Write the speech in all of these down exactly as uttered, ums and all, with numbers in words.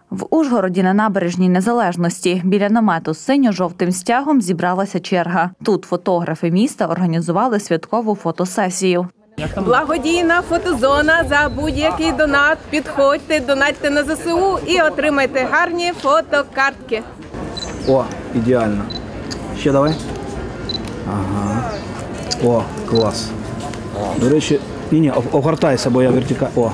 В Ужгороді на набережній Незалежності біля намету з синьо-жовтим стягом зібралася черга. Тут фотографи міста організували святкову фотосесію. Благодійна фотозона за будь-який донат. Підходьте, донатьте на зе се у і отримайте гарні фотокартки. О, ідеально. Ще давай. Ага. О, клас. До речі, ні-ні, огортайся, бо я вертикаль. О,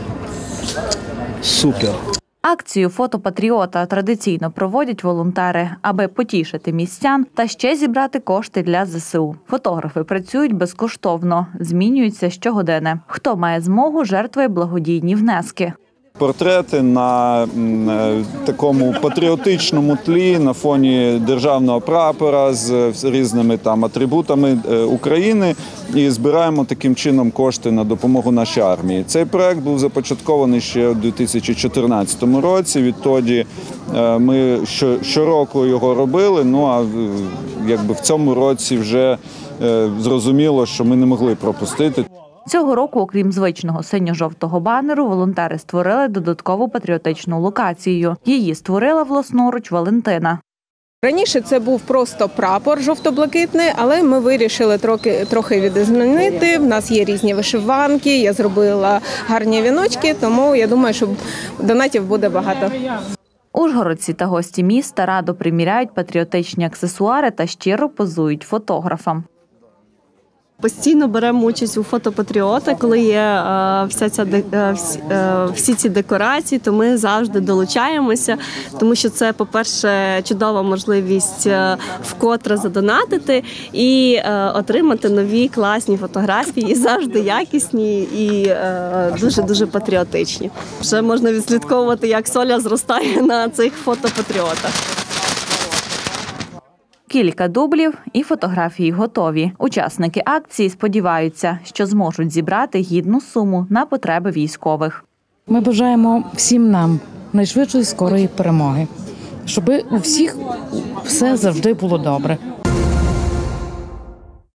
супер. Акцію «Фотопатріота» традиційно проводять волонтери, аби потішити містян та ще зібрати кошти для зе се у. Фотографи працюють безкоштовно, змінюються щогодини. Хто має змогу, жертвує благодійні внески. Портрети на такому патріотичному тлі, на фоні державного прапора з різними там атрибутами України і збираємо таким чином кошти на допомогу нашій армії. Цей проект був започаткований ще у дві тисячі чотирнадцятому році. Відтоді ми щороку його робили, ну а якби в цьому році вже зрозуміло, що ми не могли пропустити. Цього року, окрім звичного синьо-жовтого банеру, волонтери створили додаткову патріотичну локацію. Її створила власноруч Валентина. Раніше це був просто прапор жовто-блакитний, але ми вирішили трохи, трохи відзмінити. В нас є різні вишиванки, я зробила гарні віночки, тому я думаю, що донатів буде багато. Ужгородці та гості міста радо приміряють патріотичні аксесуари та щиро позують фотографам. Постійно беремо участь у «Фотопатріота», коли є е, вся ця, е, всі ці декорації, то ми завжди долучаємося, тому що це, по-перше, чудова можливість е, вкотре задонатити і е, отримати нові класні фотографії, завжди якісні і дуже-дуже патріотичні. Вже можна відслідковувати, як соля зростає на цих «Фотопатріотах». Кілька дублів і фотографії готові. Учасники акції сподіваються, що зможуть зібрати гідну суму на потреби військових. Ми бажаємо всім нам найшвидшої скорої перемоги, щоб у всіх все завжди було добре.